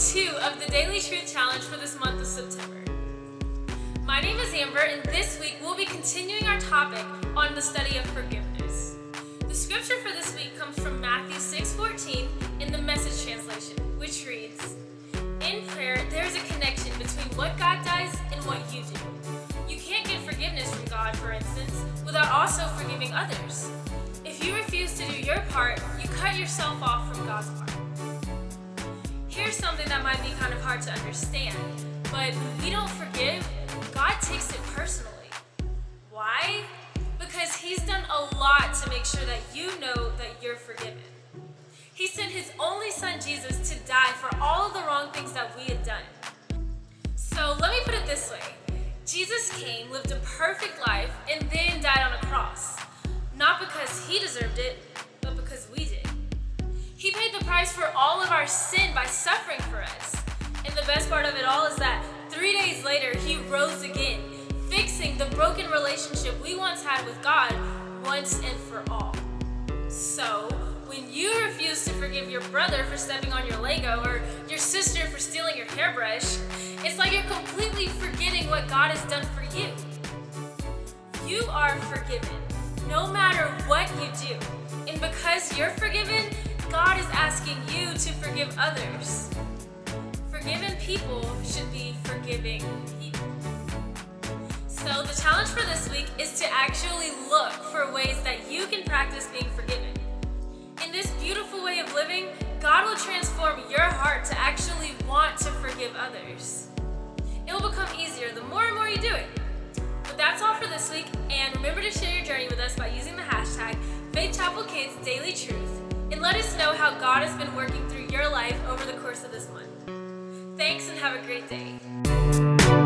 2 of the Daily Truth Challenge for this month of September. My name is Amber, and this week we'll be continuing our topic on the study of forgiveness. The scripture for this week comes from Matthew 6:14 in the Message translation, which reads, "In prayer, there is a connection between what God does and what you do. You can't get forgiveness from God, for instance, without also forgiving others. If you refuse to do your part, you cut yourself off from God's part." Here's something that might be kind of hard to understand, but when we don't forgive, God takes it personally. Why? Because He's done a lot to make sure that you know that you're forgiven. He sent His only Son, Jesus, to die for all of the wrong things that we had done. So let me put it this way. Jesus came, lived a perfect life, and then died on a cross. Not because He deserved it, but because we did. He paid the price for all of our sin by suffering for us. And the best part of it all is that 3 days later, He rose again, fixing the broken relationship we once had with God once and for all. So, when you refuse to forgive your brother for stepping on your Lego or your sister for stealing your hairbrush, it's like you're completely forgetting what God has done for you. You are forgiven, no matter what you do. And because you're forgiven, God is asking you to forgive others. Forgiven people should be forgiving people. So the challenge for this week is to actually look for ways that you can practice being forgiven. In this beautiful way of living, God will transform your heart to actually want to forgive others. It will become easier the more and more you do it. But that's all for this week, and remember to share your journey with us by using the hashtag FaithChapelKidsDailyTruth, and let us know how God has been working through your life over the course of this month. Thanks, and have a great day.